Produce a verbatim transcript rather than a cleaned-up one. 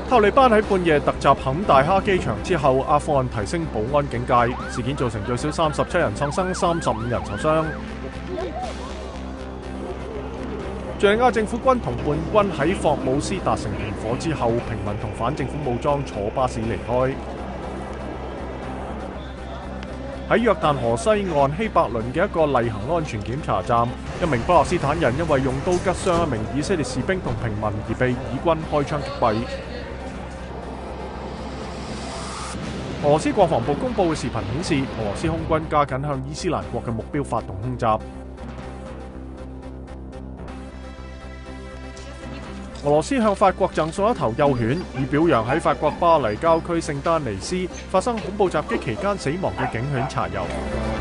塔利班喺半夜突襲坎大哈機場之後，阿富汗提升保安警戒，事件造成最少三十七人喪生，三十五人受傷。敘利亞政府軍同叛軍喺霍姆斯達成停火之後，平民同反政府武裝坐巴士離開。喺約旦河西岸希伯倫嘅一個例行安全檢查站，一名巴勒斯坦人因為用刀拮傷一名以色列士兵同平民而被以軍開槍擊斃。俄羅斯國防部公佈嘅視頻顯示，俄羅斯空軍加緊向伊斯蘭國嘅目標發動空襲。俄羅斯向法國贈送一頭幼犬，以表揚喺法國巴黎郊區聖丹尼斯發生恐怖襲擊期間死亡嘅警犬查尤。